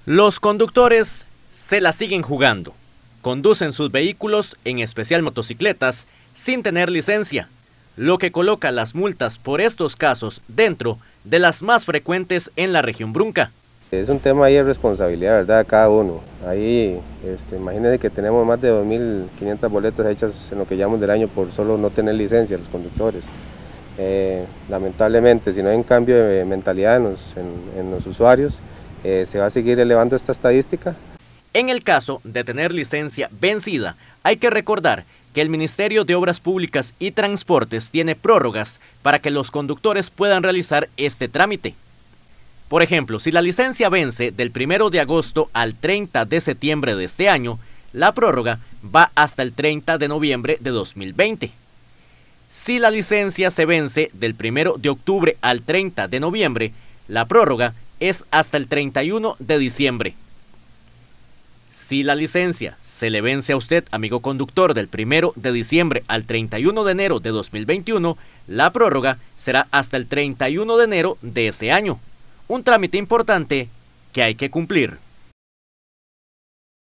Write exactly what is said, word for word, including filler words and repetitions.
Los conductores se la siguen jugando. Conducen sus vehículos, en especial motocicletas, sin tener licencia, lo que coloca las multas por estos casos dentro de las más frecuentes en la región Brunca. Es un tema ahí de responsabilidad, ¿verdad?, de cada uno. Ahí, este, imagínense que tenemos más de dos mil quinientas boletas hechas en lo que llamamos del año por solo no tener licencia los conductores. Eh, lamentablemente, si no hay un cambio de mentalidad en los, en, en los usuarios, eh, se va a seguir elevando esta estadística. En el caso de tener licencia vencida, hay que recordar que el Ministerio de Obras Públicas y Transportes tiene prórrogas para que los conductores puedan realizar este trámite. Por ejemplo, si la licencia vence del primero de agosto al treinta de septiembre de este año, la prórroga va hasta el treinta de noviembre de dos mil veinte. Si la licencia se vence del primero de octubre al treinta de noviembre, la prórroga es hasta el treinta y uno de diciembre. Si la licencia se le vence a usted, amigo conductor, del primero de diciembre al treinta y uno de enero de dos mil veintiuno, la prórroga será hasta el treinta y uno de enero de ese año. Un trámite importante que hay que cumplir.